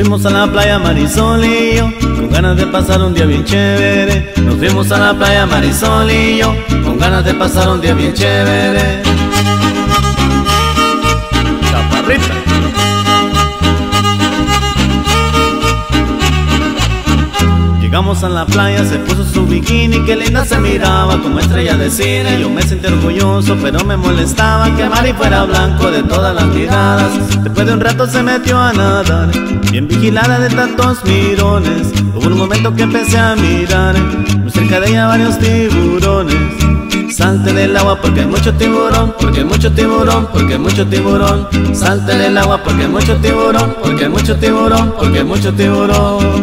fuimos a la playa Marisol y yo, con ganas de pasar un día bien chévere. Nos fuimos a la playa Marisol y yo, con ganas de pasar un día bien chévere. Chaparrita. Llegamos a la playa, se puso su bikini, que linda se miraba como estrella de cine. Yo me sentí orgulloso, pero me molestaba que Mari fuera blanco de todas las miradas. Después de un rato se metió a nadar, bien vigilada de tantos mirones. Hubo un momento que empecé a mirar, muy cerca de ella varios tiburones. Salte del agua porque hay mucho tiburón, porque hay mucho tiburón, porque hay mucho tiburón. Salte del agua porque hay mucho tiburón, porque hay mucho tiburón, porque hay mucho tiburón.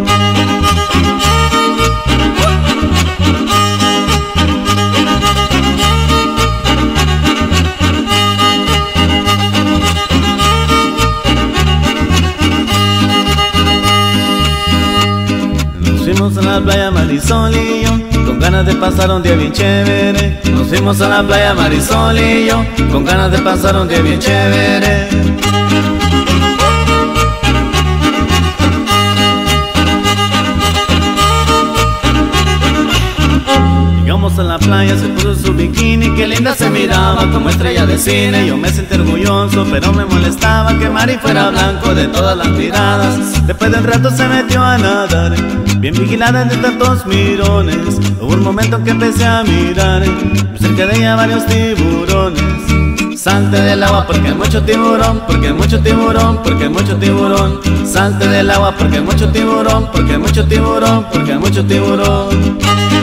Nos fuimos a la playa Marisol y yo, con ganas de pasar un día bien chévere. Nos fuimos a la playa Marisol y yo, con ganas de pasar un día bien chévere. Llegamos a la playa, se puso su bikini, que linda se miraba como estrella de cine. Yo me sentí orgulloso, pero me molestaba que Mari fuera blanco de todas las miradas. Después de un rato se metió a nadar, bien vigilada de tantos mirones. Hubo un momento que empecé a mirar, muy cerca de ella varios tiburones. Salte del agua porque hay mucho tiburón, porque hay mucho tiburón, porque hay mucho tiburón. Salte del agua porque hay mucho tiburón, porque hay mucho tiburón, porque hay mucho tiburón.